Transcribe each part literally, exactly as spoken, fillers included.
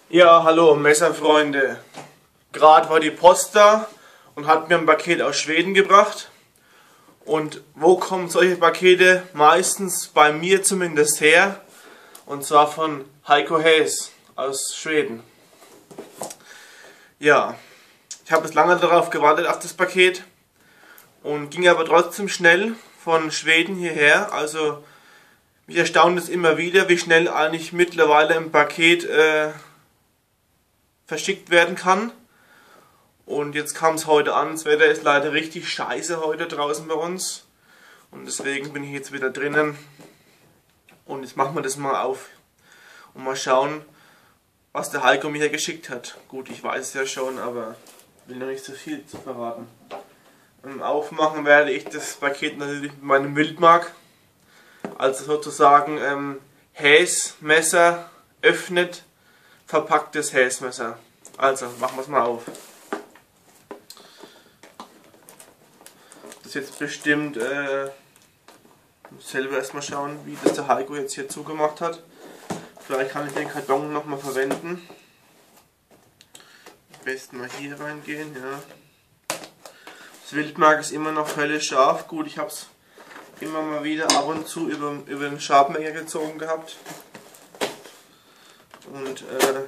Ja, hallo Messerfreunde. Gerade war die Post da und hat mir ein Paket aus Schweden gebracht. Und wo kommen solche Pakete meistens bei mir zumindest her? Und zwar von Heiko Haes aus Schweden. Ja, ich habe jetzt lange darauf gewartet auf das Paket und ging aber trotzdem schnell von Schweden hierher. Also mich erstaunt es immer wieder, wie schnell eigentlich mittlerweile ein Paket äh, verschickt werden kann. Und jetzt kam es heute an, das Wetter ist leider richtig scheiße heute draußen bei uns. Und deswegen bin ich jetzt wieder drinnen. Und jetzt machen wir das mal auf. Und mal schauen, was der Heiko mir hier geschickt hat. Gut, ich weiß es ja schon, aber will noch nicht so viel zu verraten. Und aufmachen werde ich das Paket natürlich mit meinem Wildmark. Also sozusagen ähm, Häsmesser öffnet verpacktes Häsmesser. Also machen wir es mal auf. Das ist jetzt bestimmt äh, selber erstmal schauen, wie das der Heiko jetzt hier zugemacht hat. Vielleicht kann ich den Karton nochmal verwenden. Am besten mal hier reingehen, ja. Das Wildmark ist immer noch höllisch scharf. Gut, ich habe es immer mal wieder ab und zu über, über den Schabmänger gezogen gehabt. Und äh,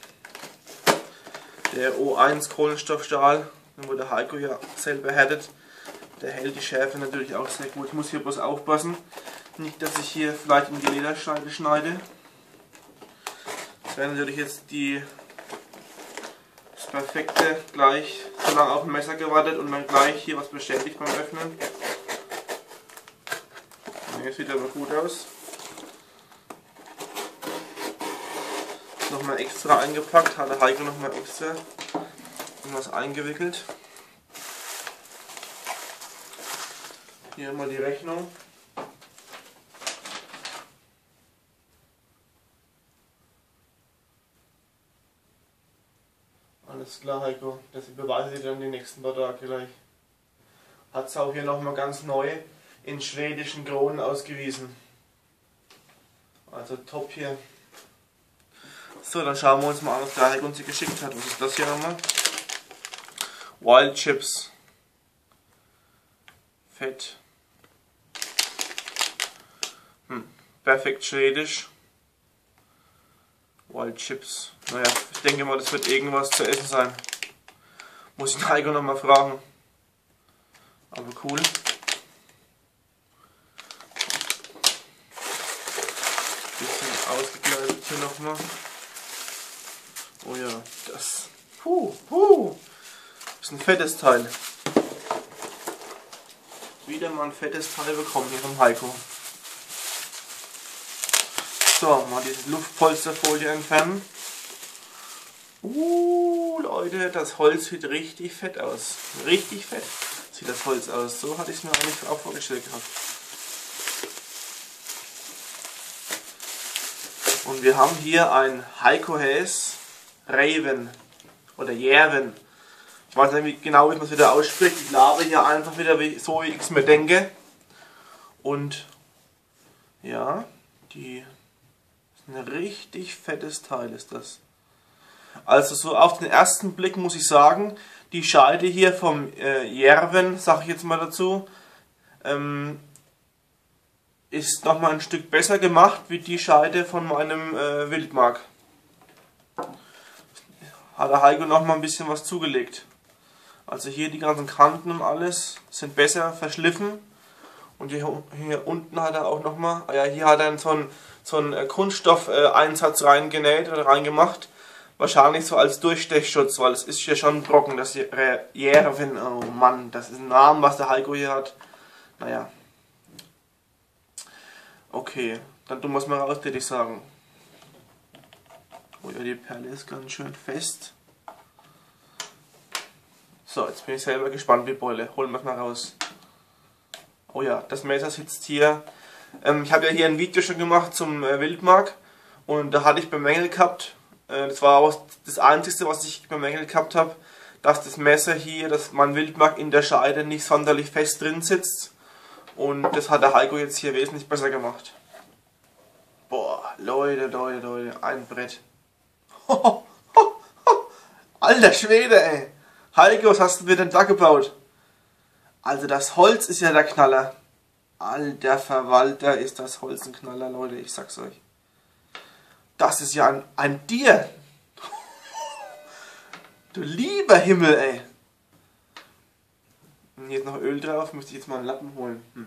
der O eins Kohlenstoffstahl, wo der Heiko ja selber härtet, der hält die Schärfe natürlich auch sehr gut. Ich muss hier bloß aufpassen, nicht dass ich hier vielleicht in die Lederscheide schneide. Das wäre natürlich jetzt die, das Perfekte, gleich so lange auf dem Messer gewartet und dann gleich hier was beschädigt beim Öffnen. Hier sieht aber gut aus. Nochmal extra eingepackt, hat der Heiko nochmal extra irgendwas eingewickelt. Hier mal die Rechnung. Alles klar, Heiko, das überweise ich dann die nächsten paar Tage gleich. Hat es auch hier nochmal ganz neu in schwedischen Kronen ausgewiesen. Also top hier. So, dann schauen wir uns mal an, was der Heiko uns hier geschickt hat. Was ist das hier nochmal? Wild Chips. Fett. Hm. Perfekt schwedisch. Wild Chips. Naja, ich denke mal, das wird irgendwas zu essen sein. Muss ich den Heiko nochmal fragen. Aber cool. Bisschen ausgekleidet hier nochmal. Oh ja, das. Puh, puh. Das ist ein fettes Teil. Wieder mal ein fettes Teil bekommen hier vom Heiko. So, mal diese Luftpolsterfolie entfernen. Uh, Leute, das Holz sieht richtig fett aus. Richtig fett sieht das Holz aus. So hatte ich es mir eigentlich auch vorgestellt gehabt. Und wir haben hier ein Heiko Haes Raven oder Järven. Ich weiß nicht genau, wie man es wieder ausspricht. Ich labe hier einfach wieder so, wie ich es mir denke. Und ja, die ein richtig fettes Teil ist das. Also so auf den ersten Blick muss ich sagen, die Scheide hier vom äh, Järven, sage ich jetzt mal dazu, ähm, ist nochmal ein Stück besser gemacht wie die Scheide von meinem äh, Wildmark. Hat der Heiko nochmal ein bisschen was zugelegt. Also hier die ganzen Kanten und alles sind besser verschliffen. Und hier, hier unten hat er auch nochmal, ah ja, hier hat er so einen, so einen Kunststoffeinsatz reingenäht oder reingemacht. Wahrscheinlich so als Durchstechschutz, weil es ist hier schon trocken, das Järven. Oh Mann, das ist ein Name, was der Heiko hier hat. Naja. Okay, dann tun wir es mal raus, würde ich sagen. Oh ja, die Perle ist ganz schön fest. So, jetzt bin ich selber gespannt wie Beule. Holen wir es mal raus. Oh ja, das Messer sitzt hier. Ähm, ich habe ja hier ein Video schon gemacht zum äh, Wildmark. Und da hatte ich bemängelt gehabt, äh, das war auch das Einzige, was ich bemängelt gehabt habe, dass das Messer hier, dass mein Wildmark in der Scheide nicht sonderlich fest drin sitzt. Und das hat der Heiko jetzt hier wesentlich besser gemacht. Boah, Leute, Leute, Leute, ein Brett. Alter Schwede, ey. Heiko, was hast du mir denn da gebaut? Also das Holz ist ja der Knaller. Alter Verwalter, ist das Holz ein Knaller, Leute, ich sag's euch. Das ist ja ein, ein Tier. Du lieber Himmel, ey. Und hier ist noch Öl drauf, müsste ich jetzt mal einen Lappen holen. Hm.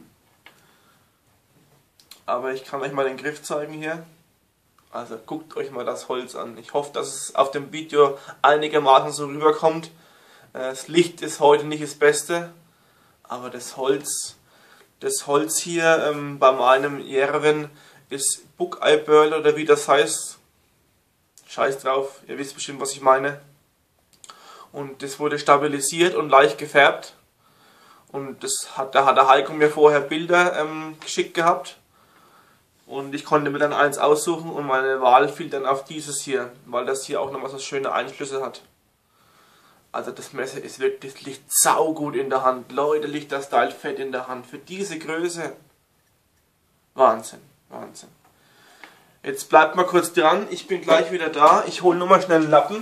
Aber ich kann euch mal den Griff zeigen hier. Also guckt euch mal das Holz an. Ich hoffe, dass es auf dem Video einigermaßen so rüberkommt. Das Licht ist heute nicht das Beste, aber das Holz, das Holz hier ähm, bei meinem Järven ist Buckeye Pearl oder wie das heißt. Scheiß drauf, ihr wisst bestimmt, was ich meine. Und das wurde stabilisiert und leicht gefärbt. Und das hat, da hat der Heiko mir vorher Bilder ähm, geschickt gehabt. Und ich konnte mir dann eins aussuchen und meine Wahl fiel dann auf dieses hier, weil das hier auch nochmal so schöne Einschlüsse hat. Also das Messer ist wirklich, das liegt saugut in der Hand. Leute, liegt das Teil fett in der Hand. Für diese Größe. Wahnsinn, Wahnsinn. Jetzt bleibt mal kurz dran, ich bin gleich wieder da. Ich hole nur mal schnell einen Lappen.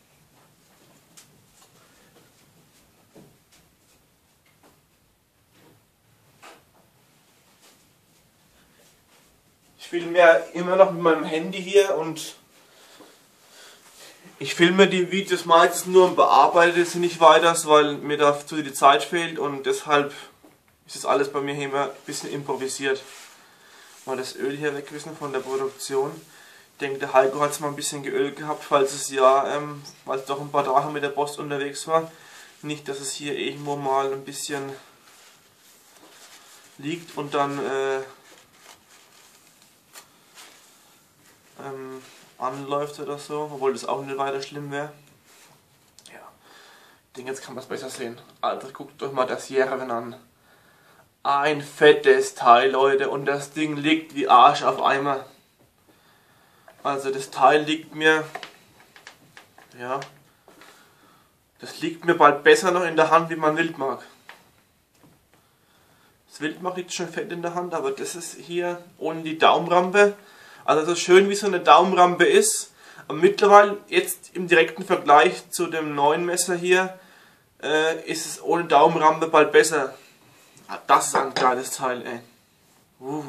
Ich filme ja immer noch mit meinem Handy hier und ich filme die Videos meistens nur und bearbeite sie nicht weiter, weil mir dazu die Zeit fehlt und deshalb ist das alles bei mir hier immer ein bisschen improvisiert. Mal das Öl hier wegwissen von der Produktion. Ich denke, der Heiko hat es mal ein bisschen geölt gehabt, falls es ja, ähm, weil es doch ein paar Tage mit der Post unterwegs war. Nicht, dass es hier irgendwo mal ein bisschen liegt und dann äh, ähm, anläuft oder so, obwohl das auch nicht weiter schlimm wäre. Ja, ich denke, jetzt kann man es besser sehen. Alter, guckt euch mal das Järven an. Ein fettes Teil, Leute, und das Ding liegt wie Arsch auf Eimer. Also das Teil liegt mir, ja, das liegt mir bald besser noch in der Hand wie mein Wildmark. Das Wildmark liegt schon fett in der Hand, aber das ist hier ohne die Daumenrampe. Also so schön wie so eine Daumenrampe ist, aber mittlerweile jetzt im direkten Vergleich zu dem neuen Messer hier, äh, ist es ohne Daumenrampe bald besser. Das ist ein geiles Teil, ey. Uh.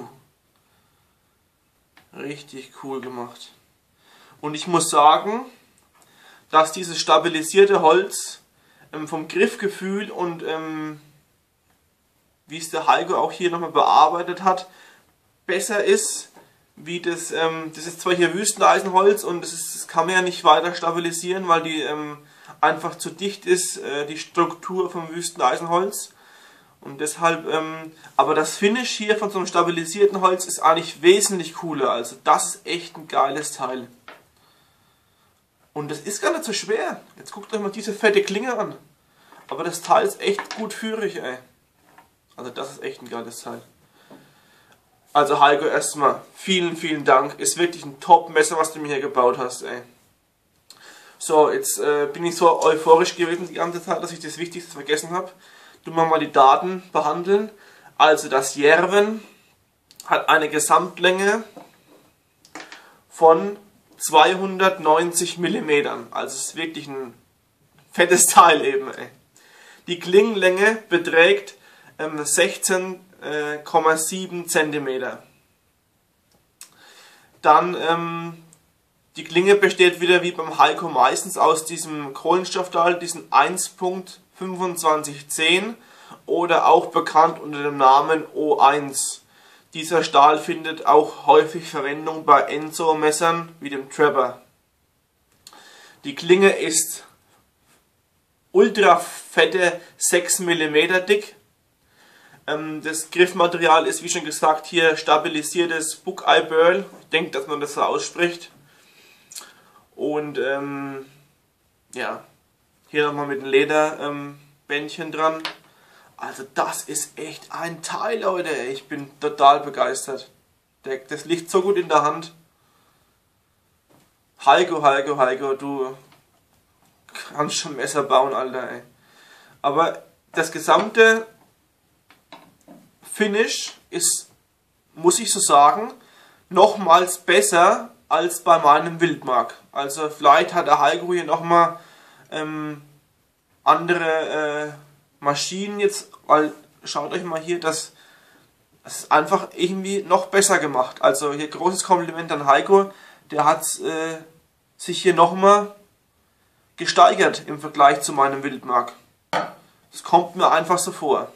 Richtig cool gemacht. Und ich muss sagen, dass dieses stabilisierte Holz ähm, vom Griffgefühl und ähm, wie es der Heiko auch hier nochmal bearbeitet hat, besser ist wie das, ähm, das ist zwar hier Wüsteneisenholz und das, ist, das kann man ja nicht weiter stabilisieren, weil die ähm, einfach zu dicht ist, äh, die Struktur vom Wüsteneisenholz. Und deshalb, ähm, aber das Finish hier von so einem stabilisierten Holz ist eigentlich wesentlich cooler. Also das ist echt ein geiles Teil. Und das ist gar nicht so schwer. Jetzt guckt euch mal diese fette Klinge an. Aber das Teil ist echt gut führig, ey. Also das ist echt ein geiles Teil. Also Heiko, erstmal vielen, vielen Dank. Ist wirklich ein Top-Messer, was du mir hier gebaut hast, ey. So, jetzt äh, bin ich so euphorisch gewesen die ganze Zeit, dass ich das Wichtigste vergessen habe. Tun wir mal die Daten behandeln. Also das Järven hat eine Gesamtlänge von zweihundertneunzig Millimeter. Also es ist wirklich ein fettes Teil eben, ey. Die Klingenlänge beträgt ähm, sechzehn Komma sieben Zentimeter. Dann ähm, die Klinge besteht wieder wie beim Heiko meistens aus diesem Kohlenstoffstahl, diesen eins Punkt fünfundzwanzig zehn oder auch bekannt unter dem Namen O eins. Dieser Stahl findet auch häufig Verwendung bei Enso-Messern wie dem Trapper. Die Klinge ist ultra fette sechs Millimeter dick. Das Griffmaterial ist, wie schon gesagt, hier stabilisiertes Buckeye Pearl. Ich denke, dass man das so ausspricht. Und ähm, ja, hier nochmal mit einem Lederbändchen ähm, dran. Also das ist echt ein Teil, Leute. Ich bin total begeistert. Das liegt so gut in der Hand. Heiko, Heiko, Heiko, du kannst schon Messer bauen, Alter, ey. Aber das gesamte Finish ist, muss ich so sagen, nochmals besser als bei meinem Wildmark. Also vielleicht hat der Heiko hier nochmal ähm, andere äh, Maschinen jetzt, weil schaut euch mal hier, das, das ist einfach irgendwie noch besser gemacht. Also hier großes Kompliment an Heiko, der hat äh, sich hier nochmal gesteigert im Vergleich zu meinem Wildmark. Das kommt mir einfach so vor.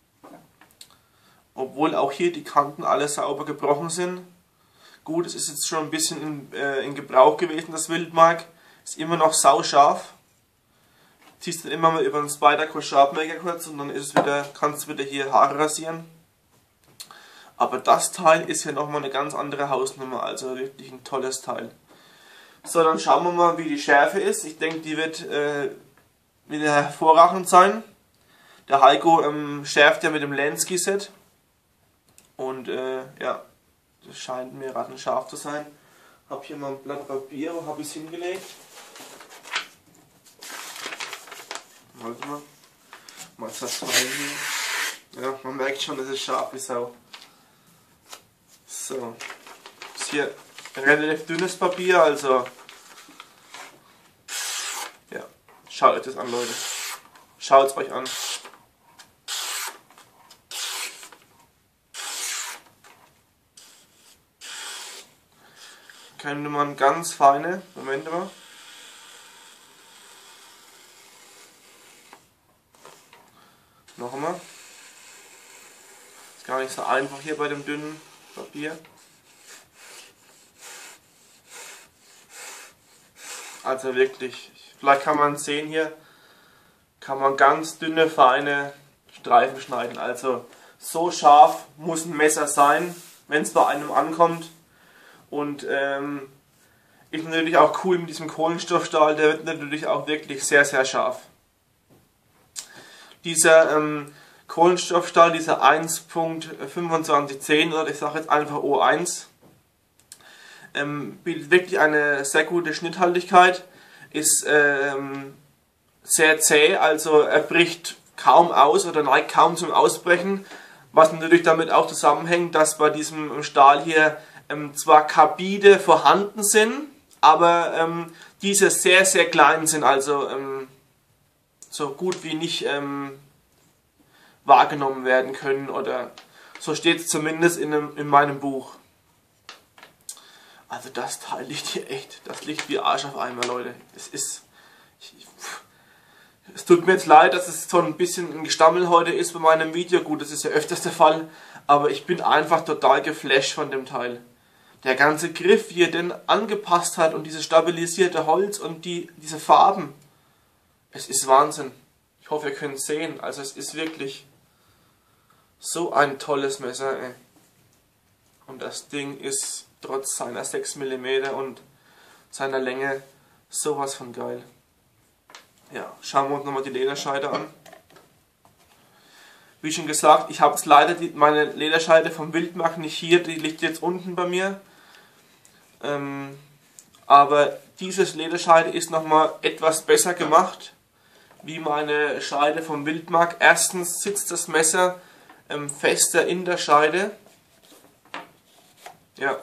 Obwohl auch hier die Kanten alle sauber gebrochen sind. Gut, es ist jetzt schon ein bisschen in, äh, in Gebrauch gewesen, das Wildmark. Ist immer noch sauscharf. Ziehst dann immer mal über den Spyderco Sharpmaker kurz und dann ist es wieder, kannst du wieder hier Haare rasieren. Aber das Teil ist ja nochmal eine ganz andere Hausnummer, also wirklich ein tolles Teil. So, dann schauen wir mal, wie die Schärfe ist. Ich denke, die wird äh, wieder hervorragend sein. Der Heiko ähm, schärft ja mit dem Lansky Set. Und äh, ja, das scheint mir rattenscharf zu sein. Habe hier mal ein Blatt Papier, wo habe ich es hingelegt? Warte mal. Mal das Teil hier. Ja, man merkt schon, dass es scharf ist auch. So. Das ist hier ein relativ dünnes Papier, also. Ja, schaut euch das an, Leute. Schaut es euch an. Könnte man ganz feine, Moment mal. Noch einmal. Ist gar nicht so einfach hier bei dem dünnen Papier. Also wirklich, vielleicht kann man sehen hier, kann man ganz dünne, feine Streifen schneiden. Also so scharf muss ein Messer sein, wenn es bei einem ankommt. Und ähm, ist natürlich auch cool mit diesem Kohlenstoffstahl, der wird natürlich auch wirklich sehr, sehr scharf. Dieser ähm, Kohlenstoffstahl, dieser eins Punkt fünfundzwanzig zehn oder ich sage jetzt einfach O eins, ähm, bietet wirklich eine sehr gute Schnitthaltigkeit, ist ähm, sehr zäh, also er bricht kaum aus oder neigt kaum zum Ausbrechen, was natürlich damit auch zusammenhängt, dass bei diesem Stahl hier ähm, zwar Carbide vorhanden sind, aber ähm, diese sehr, sehr klein sind, also ähm, so gut wie nicht ähm, wahrgenommen werden können, oder so steht es zumindest in, einem, in meinem Buch. Also das Teil liegt hier echt, das liegt wie Arsch auf Eimer, Leute. Es ist, ich, ich, es tut mir jetzt leid, dass es so ein bisschen ein Gestammel heute ist bei meinem Video. Gut, das ist ja öfters der Fall, aber ich bin einfach total geflasht von dem Teil. Der ganze Griff, wie er den angepasst hat und dieses stabilisierte Holz und die, diese Farben. Es ist Wahnsinn. Ich hoffe, ihr könnt es sehen. Also es ist wirklich so ein tolles Messer. Ey. Und das Ding ist trotz seiner sechs Millimeter und seiner Länge sowas von geil. Ja, schauen wir uns nochmal die Lederscheide an. Wie schon gesagt, ich habe jetzt leider die, meine Lederscheide vom Wildmark nicht hier, die liegt jetzt unten bei mir. Ähm, aber dieses Lederscheide ist nochmal etwas besser gemacht wie meine Scheide vom Wildmark. Erstens sitzt das Messer ähm, fester in der Scheide. Ja.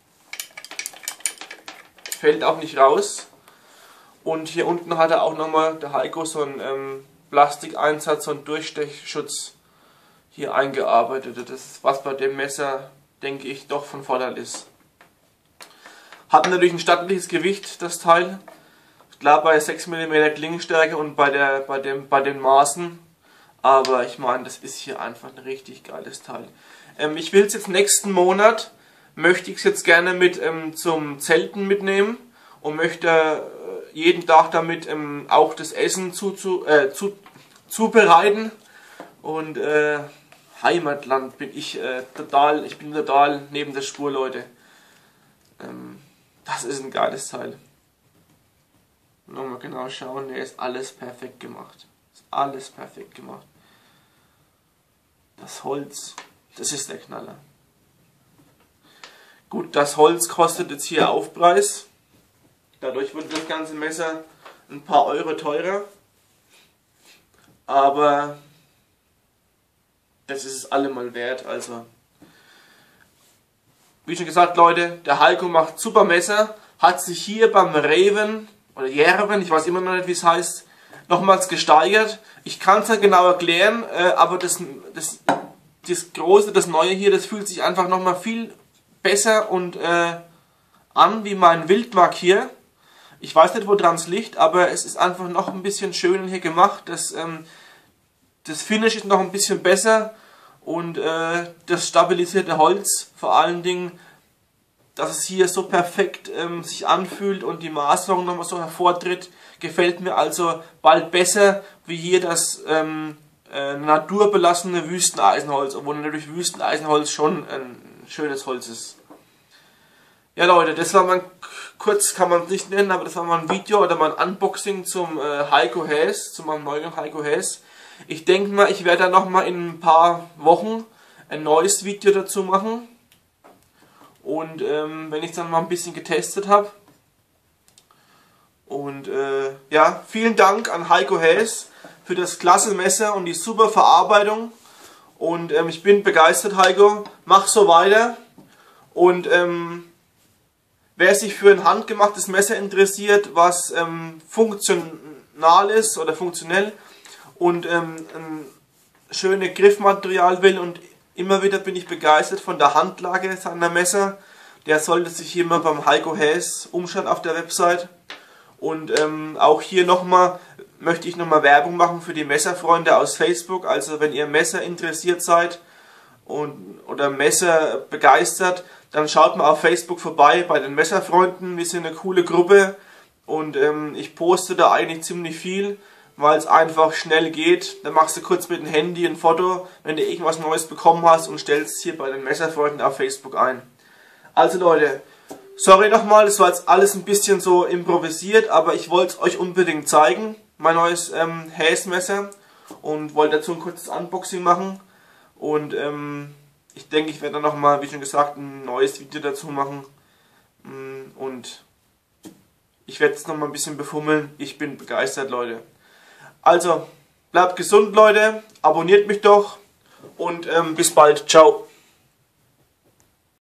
Fällt auch nicht raus. Und hier unten hat er auch nochmal, der Heiko, so einen ähm, Plastikeinsatz, so einen Durchstechschutz hier eingearbeitet. Das ist, was bei dem Messer, denke ich, doch von Vorteil ist. Hat natürlich ein stattliches Gewicht, das Teil. Klar bei sechs Millimeter Klingenstärke und bei, der, bei, dem, bei den Maßen. Aber ich meine, das ist hier einfach ein richtig geiles Teil. Ähm, ich will es jetzt nächsten Monat, möchte ich es jetzt gerne mit ähm, zum Zelten mitnehmen. Und möchte äh, jeden Tag damit ähm, auch das Essen zu, zu, äh, zu, zubereiten. Und äh, Heimatland bin ich äh, total, ich bin total neben der Spur, Leute. Ähm, das ist ein geiles Teil. Nochmal genau schauen, der ist alles perfekt gemacht. Ist alles perfekt gemacht. Das Holz, das ist der Knaller. Gut, das Holz kostet jetzt hier Aufpreis. Dadurch wird das ganze Messer ein paar Euro teurer. Aber das ist es allemal wert. Also, wie schon gesagt, Leute, der Heiko macht super Messer. Hat sich hier beim Raven oder Jährigen, ich weiß immer noch nicht, wie es heißt, nochmals gesteigert. Ich kann es nicht genau erklären, äh, aber das, das, das Große, das Neue hier, das fühlt sich einfach nochmal viel besser und äh, an wie mein Wildmark hier. Ich weiß nicht, woran es liegt, aber es ist einfach noch ein bisschen schöner hier gemacht. Das, ähm, das Finish ist noch ein bisschen besser und äh, das stabilisierte Holz vor allen Dingen, dass es hier so perfekt ähm, sich anfühlt und die Maserung nochmal so hervortritt, gefällt mir also bald besser wie hier das ähm, äh, naturbelassene Wüsteneisenholz, obwohl natürlich Wüsteneisenholz schon ein schönes Holz ist. Ja Leute, das war mein, kurz kann man es nicht nennen, aber das war mein Video oder mein Unboxing zum äh, Heiko Haes, zu meinem neuen Heiko Haes. Ich denke mal, ich werde da nochmal in ein paar Wochen ein neues Video dazu machen. Und ähm, wenn ich dann mal ein bisschen getestet habe. Und äh, ja, vielen Dank an Heiko Haes für das klasse Messer und die super Verarbeitung. Und ähm, ich bin begeistert, Heiko. Mach so weiter. Und ähm, wer sich für ein handgemachtes Messer interessiert, was ähm, funktional ist oder funktionell und ähm, ein schönes Griffmaterial will, und immer wieder bin ich begeistert von der Handlage seiner Messer, der sollte sich hier mal beim Heiko Haes umschauen auf der Website. Und ähm, auch hier nochmal möchte ich nochmal Werbung machen für die Messerfreunde aus Facebook. Also wenn ihr Messer interessiert seid und, oder Messer begeistert, dann schaut mal auf Facebook vorbei bei den Messerfreunden. Wir sind eine coole Gruppe und ähm, ich poste da eigentlich ziemlich viel, weil es einfach schnell geht. Dann machst du kurz mit dem Handy ein Foto, wenn du irgendwas Neues bekommen hast, und stellst es hier bei den Messerfreunden auf Facebook ein. Also Leute, sorry nochmal, das war jetzt alles ein bisschen so improvisiert, aber ich wollte es euch unbedingt zeigen, mein neues ähm, Haes-Messer, und wollte dazu ein kurzes Unboxing machen. Und ähm, ich denke, ich werde dann nochmal, wie schon gesagt, ein neues Video dazu machen. Und ich werde es nochmal ein bisschen befummeln. Ich bin begeistert, Leute. Also, bleibt gesund, Leute. Abonniert mich doch. Und ähm, bis bald. Ciao.